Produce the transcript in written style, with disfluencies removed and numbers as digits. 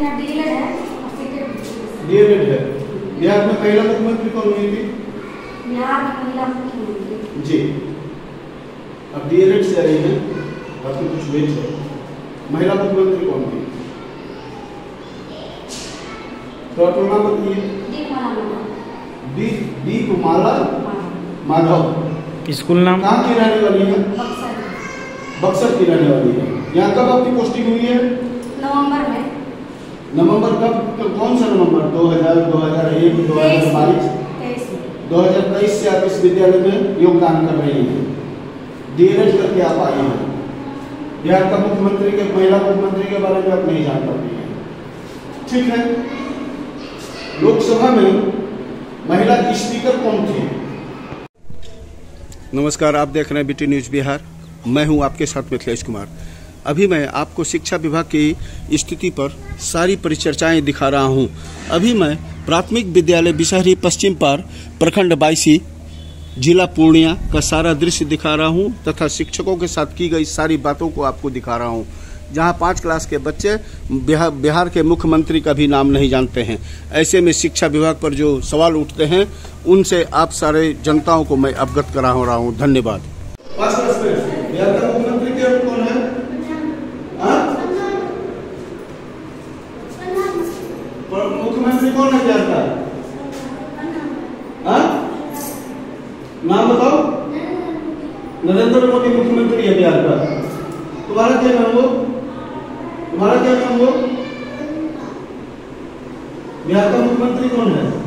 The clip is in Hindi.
मेरा डीएलएड है और सीटेड डीएलएड है। बिहार में महिला मुख्यमंत्री कौन हुई थी? बिहार में महिला मुख्यमंत्री जी। अब डीएलएड से आई है, आपको कुछ वेट है। महिला मुख्यमंत्री कौन थी? तो अपना बताइए। दीपमाला माधव। स्कूल नाम? कहाँ की रहने वाली है? बक्सर की रहने वाली है। यहाँ कब आपकी पोस्टिंग हुई है? नवंबर में। नवंबर कब? तो कौन सा नवंबर? 2000, 2001, 2022, 2023 से आप इस विद्यालय में योगदान कर रही हैं। डीएलएड करके आप आई हैं। बिहार का मुख्यमंत्री के, महिला मुख्यमंत्री के बारे में आप नहीं जान पाती हैं, ठीक है। लोकसभा में महिला स्पीकर कौन थी? नमस्कार, आप देख रहे हैं बीटी न्यूज़ बिहार। मैं हूं आपके साथ मिथिलेश कुमार। अभी मैं आपको शिक्षा विभाग की स्थिति पर सारी परिचर्चाएं दिखा रहा हूं। अभी मैं प्राथमिक विद्यालय बिसहरी पश्चिम पार प्रखंड 22 जिला पूर्णिया का सारा दृश्य दिखा रहा हूं तथा शिक्षकों के साथ की गई सारी बातों को आपको दिखा रहा हूं, जहां 5 क्लास के बच्चे बिहार के मुख्यमंत्री का भी नाम नहीं जानते हैं। ऐसे में शिक्षा विभाग पर जो सवाल उठते हैं उनसे आप सारे जनताओं को मैं अवगत करा रहा हूं। धन्यवाद। बिहार का मुख्यमंत्री कौन है? मुख्यमंत्री कौन है बिहार का? नाम बताओ। नरेंद्र मोदी मुख्यमंत्री है बिहार का। तुम्हारा क्या नाम हो? तुम्हारा क्या नाम हो? बिहार का मुख्यमंत्री कौन है?